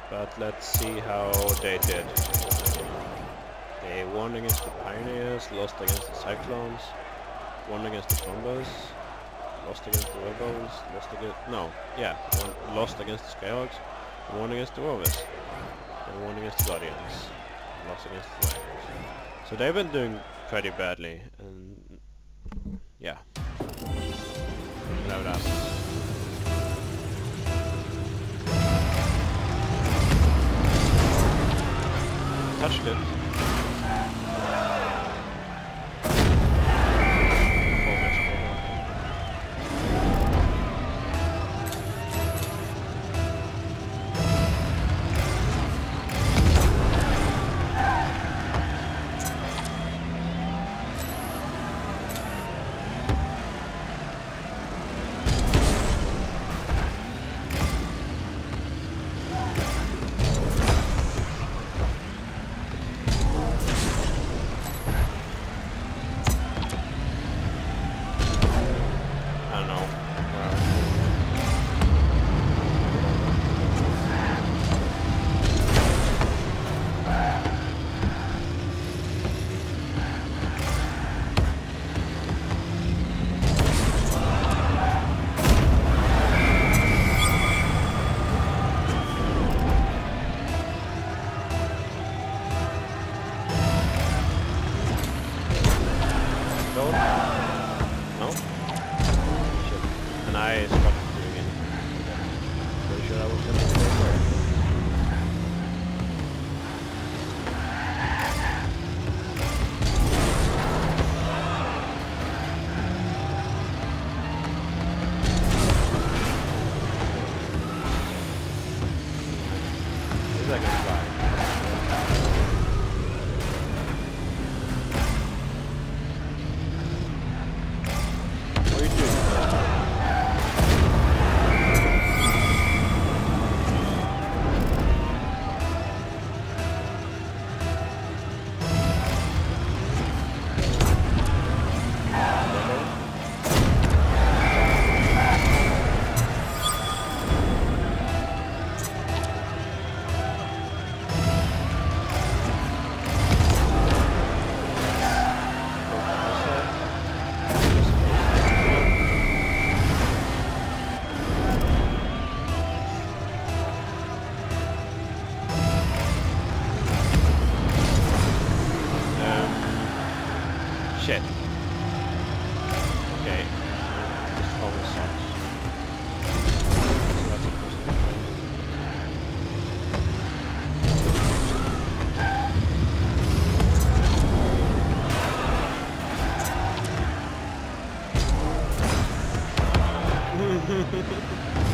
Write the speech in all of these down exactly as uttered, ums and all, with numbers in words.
But let's see how they did. They won against the Pioneers, lost against the Cyclones, won against the Combos, lost against the Rebels, lost against... no, yeah, won, lost against the Skyhawks, won against the Rovers, and won against the Guardians, and lost against the Flyers. So they've been doing pretty badly, and yeah. Without us. Touched it. Shit. Okay. This always sucks. So that's a positive thing.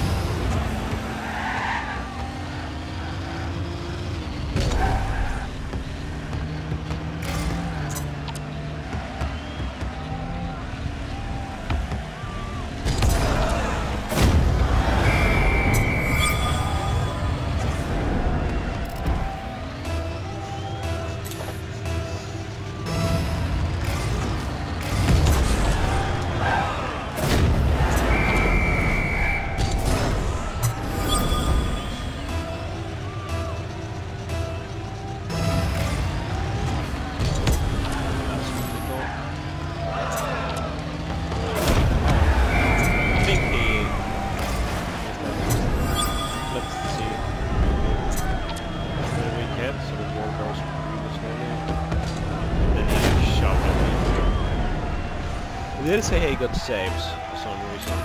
They didn't say hey, he got saves for some reason.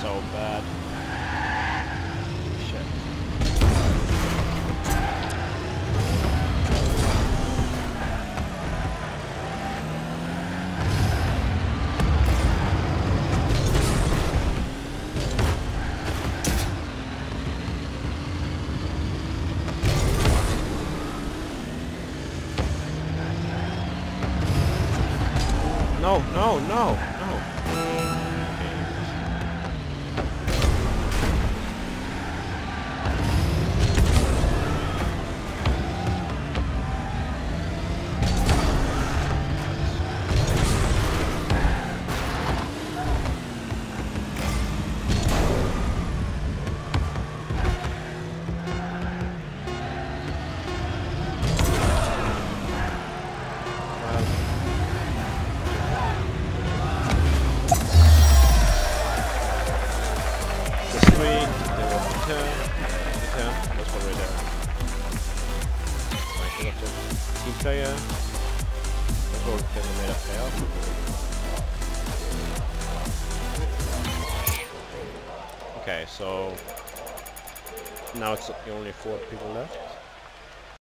so bad. Shit. No, no, no, no. Player. That's all the made up player. Okay, so now it's only four people left.